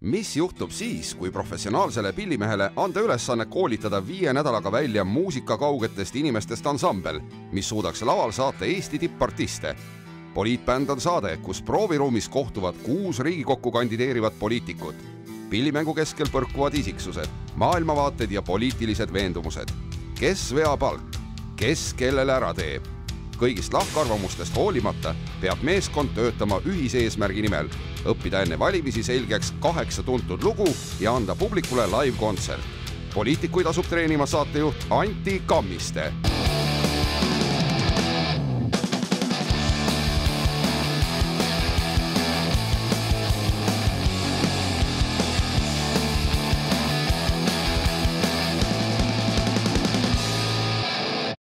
Mis juhtub siis, kui professionaalsele pillimehele anda ülesanne koolitada 5 nädalaga välja muusikakaugetest inimestest ansambel, mis suudaks laval saata Eesti tippartiste? Poliitbänd on saade, kus prooviruumis kohtuvad 6 Riigikokku kandideerivat poliitikut. Pillimängu keskel põrkuvad isiksused, maailmavaated ja poliitilised veendumused. Kes veab alt? Kes kellele ära teeb? Kõigist lahkarvamustest hoolimata peab meeskond töötama ühiseesmärgi nimel, õppida enne valimisi selgeks 8 tuntud lugu ja anda publikule live-kontsert. Poliitikuid asub treenima saatejuht Anti Kammiste.